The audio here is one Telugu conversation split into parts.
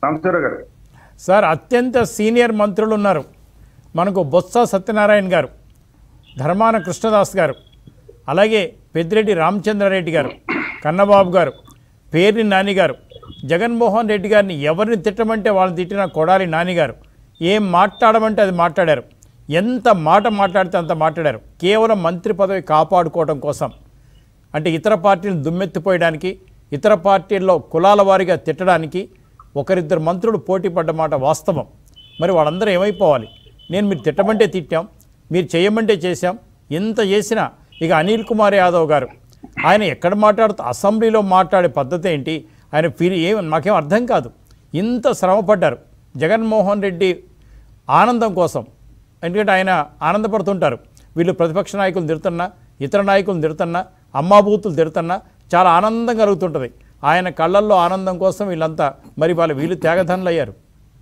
రామచంద్రరావు గారు. సార్, అత్యంత సీనియర్ మంత్రులు ఉన్నారు. మనకు బొత్స సత్యనారాయణ గారు, ధర్మాన కృష్ణదాస్ గారు, అలాగే పెద్దిరెడ్డి రామచంద్రారెడ్డి గారు, కన్నబాబు గారు, పేర్ని నాని గారు, జగన్మోహన్ రెడ్డి గారిని ఎవరిని తిట్టమంటే వాళ్ళని తిట్టిన కొడాలి నాని గారు, ఏం మాట్లాడమంటే అది మాట్లాడారు. ఎంత మాట మాట్లాడితే అంత మాట్లాడారు. కేవలం మంత్రి పదవి కాపాడుకోవడం కోసం, అంటే ఇతర పార్టీలను దుమ్మెత్తిపోయడానికి, ఇతర పార్టీల్లో కులాల వారీగా తిట్టడానికి ఒకరిద్దరు మంత్రులు పోటీ పడ్డ మాట వాస్తవం. మరి వాళ్ళందరూ ఏమైపోవాలి? మీరు తిట్టమంటే తిట్టాం, మీరు చేయమంటే చేశాం. ఎంత చేసినా ఇక అనిల్ కుమార్ యాదవ్ గారు, ఆయన ఎక్కడ మాట్లాడుతూ అసెంబ్లీలో మాట్లాడే పద్ధతి ఏంటి? ఆయన మాకేం అర్థం కాదు. ఇంత శ్రమపడ్డారు జగన్మోహన్ రెడ్డి ఆనందం కోసం. ఎందుకంటే ఆయన ఆనందపడుతుంటారు. వీళ్ళు ప్రతిపక్ష నాయకులు తిడుతున్నా, ఇతర నాయకులు తిడుతున్నా, అమ్మాబూతులు తిడుతున్నా చాలా ఆనందం కలుగుతుంటుంది. ఆయన కళ్ళల్లో ఆనందం కోసం వీళ్ళంతా మరి వీళ్ళు త్యాగధనులు అయ్యారు.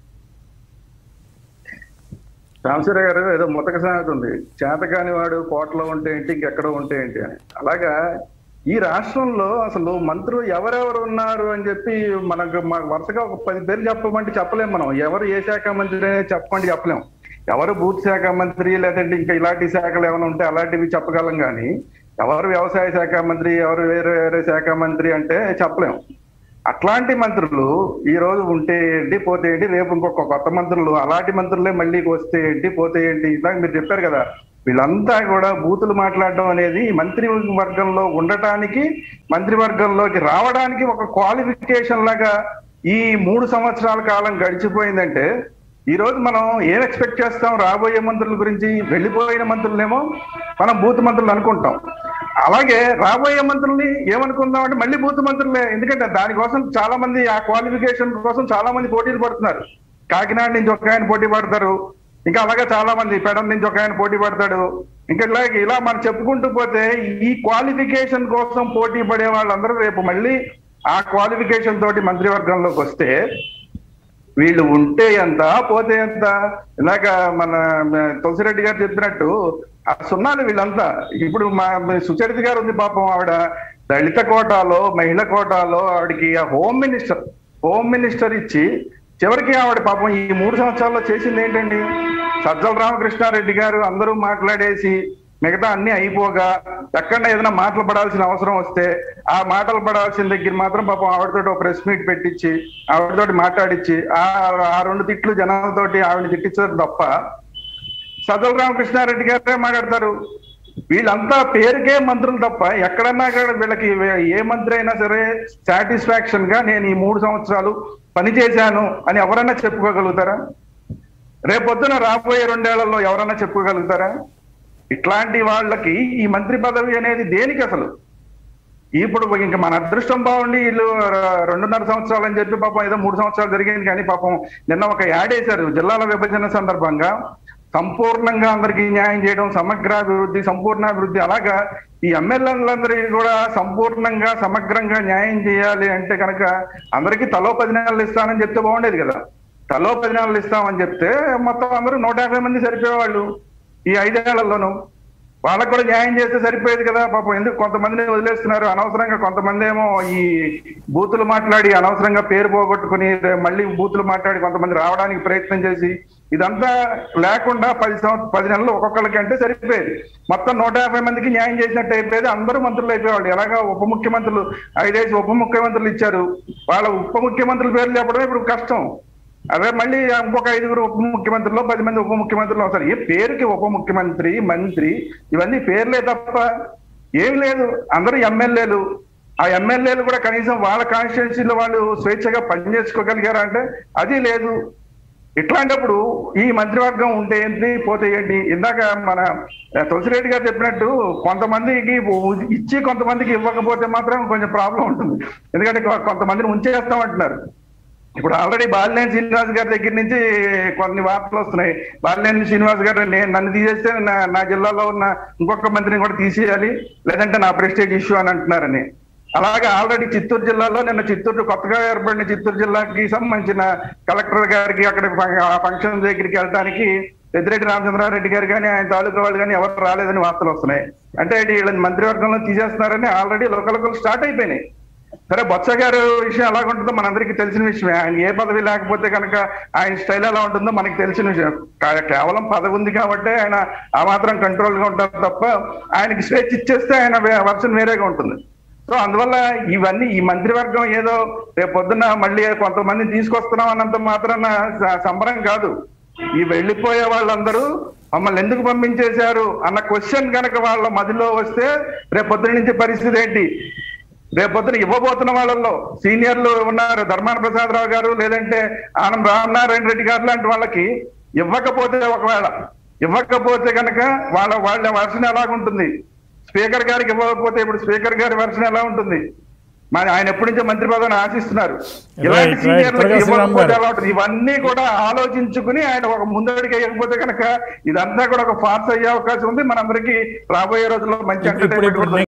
రామచంద్ర గారు, ఏదో ముతక సామెత ఉంది, చేతకాని వాడు కోటలో ఉంటే ఏంటి, ఇంకెక్కడో ఉంటే ఏంటి అని. అలాగా ఈ రాష్ట్రంలో అసలు మంత్రులు ఎవరెవరు ఉన్నారు అని చెప్పి మనకు వరుసగా ఒక 10 పేర్లు చెప్పమంటే చెప్పలేం. మనం ఎవరు ఏ శాఖ మంత్రి అనేది చెప్పమంటే చెప్పలేం. ఎవరు బూత్ శాఖ మంత్రి, లేదంటే ఇంకా ఇలాంటి శాఖలు ఏమైనా ఉంటే అలాంటివి చెప్పగలం. కానీ ఎవరు వ్యవసాయ శాఖ మంత్రి, ఎవరు వేరే వేరే శాఖ మంత్రి అంటే చెప్పలేం. అట్లాంటి మంత్రులు ఈ రోజు ఉంటే ఏంటి, పోతే ఏంటి, రేపు ఇంకొక కొత్త మంత్రులు అలాంటి మంత్రులే మళ్ళీ వస్తే ఏంటి, పోతే ఏంటి. ఇందాక మీరు చెప్పారు కదా, వీళ్ళంతా కూడా బూతులు మాట్లాడడం అనేది మంత్రి వర్గంలో ఉండటానికి, మంత్రివర్గంలోకి రావడానికి ఒక క్వాలిఫికేషన్ లాగా ఈ 3 సంవత్సరాల కాలం గడిచిపోయిందంటే ఈ రోజు మనం ఏం ఎక్స్పెక్ట్ చేస్తాం? రాబోయే మంత్రుల గురించి వెళ్ళిపోయిన మంత్రులనేమో మనం బూత్ మంత్రులు అనుకుంటాం. అలాగే రాబోయే మంత్రుల్ని ఏమనుకుందాం అంటే మళ్ళీ బూత్ మంత్రులే. ఎందుకంటే దానికోసం చాలా మంది, ఆ క్వాలిఫికేషన్ కోసం చాలా మంది పోటీలు పడుతున్నారు. కాకినాడ నుంచి ఒక ఆయన పోటీ పడతారు, ఇంకా అలాగే చాలా మంది పెడం నుంచి ఒక ఆయన పోటీ పడతాడు. ఇంకా ఇలా మనం చెప్పుకుంటూ పోతే ఈ క్వాలిఫికేషన్ కోసం పోటీ పడే వాళ్ళందరూ రేపు మళ్ళీ ఆ క్వాలిఫికేషన్ తోటి మంత్రివర్గంలోకి వస్తే వీళ్ళు ఉంటే ఎంత, పోతే ఎంత. ఇందాక మన తులసిరెడ్డి గారు చెప్పినట్టు ఆ సున్నాలు వీళ్ళంతా. ఇప్పుడు మా సుచరిత గారు ఉంది పాపం, ఆవిడ దళిత కోటాలో, మహిళ కోటాలో ఆవిడకి హోమ్ మినిస్టర్ ఇచ్చి చివరికి ఆవిడ పాపం ఈ 3 సంవత్సరాల్లో చేసింది ఏంటండి? సజ్జల రామకృష్ణారెడ్డి గారు అందరూ మాట్లాడేసి మిగతా అన్ని అయిపోగా ఎక్కడ ఏదైనా మాటలు పడాల్సిన అవసరం వస్తే ఆ మాటలు పడాల్సిన దగ్గర మాత్రం పాపం ఆవిడతోటి ఒక ప్రెస్ మీట్ పెట్టించి ఆవిడతోటి మాట్లాడించి ఆ 2 తిట్లు జనాలతోటి ఆవిడని తిట్టించడం తప్ప సజ్జల రామకృష్ణారెడ్డి గారే మాట్లాడతారు. వీళ్ళంతా పేరుకే మంత్రులు తప్ప ఎక్కడన్నా వీళ్ళకి ఏ మంత్రి అయినా సరే సాటిస్ఫాక్షన్ గా నేను ఈ 3 సంవత్సరాలు పనిచేశాను అని ఎవరైనా చెప్పుకోగలుగుతారా? రేపొద్దున రాబోయే 2 ఏళ్లలో ఎవరైనా చెప్పుకోగలుగుతారా? ఇట్లాంటి వాళ్ళకి ఈ మంత్రి పదవి అనేది దేనికి అసలు? ఇప్పుడు ఇంకా మన అదృష్టం బాగుండి వీళ్ళు 2.5 సంవత్సరాలు అని చెప్పి పాపం ఏదో 3 సంవత్సరాలు జరిగింది. కానీ పాపం నిన్న ఒక యాడ్ వేశారు జిల్లాల విభజన సందర్భంగా, సంపూర్ణంగా అందరికీ న్యాయం చేయడం, సమగ్రాభివృద్ధి, సంపూర్ణాభివృద్ధి. అలాగా ఈ ఎమ్మెల్యేలందరికీ కూడా సంపూర్ణంగా సమగ్రంగా న్యాయం చేయాలి అంటే కనుక అందరికీ తలో 10 నెలలు ఇస్తానని చెప్తే బాగుండేది కదా. తలో 10 నెలలు ఇస్తామని చెప్తే మొత్తం అందరూ 150 మంది సరిపోయేవాళ్ళు ఈ 5 ఏళ్లలోనూ. వాళ్ళకు కూడా న్యాయం చేస్తే సరిపోయేది కదా. పాపం ఎందుకు కొంతమందిని వదిలేస్తున్నారు అనవసరంగా? కొంతమంది ఏమో ఈ బూతులు మాట్లాడి అనవసరంగా పేరు పోగొట్టుకుని మళ్ళీ బూతులు మాట్లాడి కొంతమంది రావడానికి ప్రయత్నం చేసి ఇదంతా లేకుండా 10 నెలలు ఒక్కొక్కరికి అంటే సరిపోయేది. మొత్తం 150 మందికి న్యాయం చేసినట్టు అయిపోయేది. అందరూ మంత్రులు అయిపోయేవాళ్ళు. ఎలాగా ఉప ముఖ్యమంత్రులు 5 ఉప ముఖ్యమంత్రులు ఇచ్చారు, వాళ్ళ ఉప ముఖ్యమంత్రుల పేర్లు చెప్పడమే ఇప్పుడు కష్టం. అదే మళ్ళీ ఇంకొక 5 ఉప ముఖ్యమంత్రులు, 10 మంది ఉప ముఖ్యమంత్రులు అవసరం. ఏ పేరుకి ఉప ముఖ్యమంత్రి, మంత్రి, ఇవన్నీ పేర్లే తప్ప ఏం లేదు. అందరూ ఎమ్మెల్యేలు. ఆ ఎమ్మెల్యేలు కూడా కనీసం వాళ్ళ కాన్స్టిట్యున్సీలో వాళ్ళు స్వేచ్ఛగా పనిచేసుకోగలిగారా అంటే అది లేదు. ఇట్లాంటప్పుడు ఈ మంత్రివర్గం ఉంటే ఏంటి, పోతే ఏంటి? ఇందాక మన తులసిరెడ్డి గారు చెప్పినట్టు కొంతమందికి ఇచ్చి కొంతమందికి ఇవ్వకపోతే మాత్రం కొంచెం ప్రాబ్లం ఉంటుంది. ఎందుకంటే కొంతమందిని ఉంచేస్తామంటున్నారు. ఇప్పుడు ఆల్రెడీ బాలినేని శ్రీనివాస్ గారి దగ్గర నుంచి కొన్ని వార్తలు వస్తున్నాయి. బాలినేని శ్రీనివాస్ గారు నన్ను తీసేస్తే నా జిల్లాలో ఉన్న ఇంకొక మంత్రిని కూడా తీసేయాలి, లేదంటే నా ప్రెస్టేజ్ ఇష్యూ అని అంటున్నారని. అలాగే ఆల్రెడీ చిత్తూరు జిల్లాలో నిన్న కొత్తగా ఏర్పడిన చిత్తూరు జిల్లాకి సంబంధించిన కలెక్టర్ గారికి అక్కడ ఫంక్షన్ దగ్గరికి వెళ్ళడానికి పెద్దిరెడ్డి రామచంద్రారెడ్డి గారు కానీ ఆయన తాలూకా వాళ్ళు కానీ ఎవరు రాలేదని వార్తలు వస్తున్నాయి. అంటే వీళ్ళని మంత్రివర్గంలో తీసేస్తున్నారని ఆల్రెడీ లోకల్ స్టార్ట్ అయిపోయినాయి. సరే బొత్స గారు విషయం ఎలా ఉంటుందో మనందరికీ తెలిసిన విషయమే. ఆయన ఏ పదవి లేకపోతే కనుక ఆయన స్టైల్ ఎలా ఉంటుందో మనకి తెలిసిన విషయం. కేవలం పదవి ఉంది కాబట్టి ఆయన ఆ మాత్రం కంట్రోల్ గా ఉంటారు తప్ప ఆయనకి స్వేచ్ఛ ఇచ్చేస్తే ఆయన వర్షన్ వేరేగా ఉంటుంది. సో అందువల్ల ఇవన్నీ ఈ మంత్రివర్గం ఏదో రేపు పొద్దున్న మళ్ళీ కొంతమందిని తీసుకొస్తున్నాం అన్నంత మాత్రాన సంబరం కాదు. ఈ వెళ్ళిపోయే వాళ్ళందరూ మమ్మల్ని ఎందుకు పంపించేశారు అన్న క్వశ్చన్ కనుక వాళ్ళ మదిలో వస్తే రేపు పొద్దున నుంచి పరిస్థితి ఏంటి? రేపొద్దున ఇవ్వబోతున్న వాళ్ళల్లో సీనియర్లు ఉన్నారు, ధర్మాన ప్రసాదరావు గారు, లేదంటే ఆనం రామనారాయణ రెడ్డి గారు లాంటి వాళ్ళకి ఇవ్వకపోతే కనుక వాళ్ళ వర్షన్ ఎలాగుంటుంది? స్పీకర్ గారికి ఇవ్వకపోతే ఇప్పుడు స్పీకర్ గారి వర్షన్ ఎలా ఉంటుంది? మరి ఆయన ఎప్పటి నుంచో మంత్రి పదవిని ఆశిస్తున్నారు. ఇలాంటి సీనియర్లకు ఇవ్వకపోతే ఎలా ఉంటుంది? ఇవన్నీ కూడా ఆలోచించుకుని ఆయన ఒక ముందడికి వేయకపోతే కనుక ఇదంతా కూడా ఒక ఫార్స్ అయ్యే అవకాశం ఉంది. మనందరికీ రాబోయే రోజుల్లో మంచి ఎంటర్టైన్మెంట్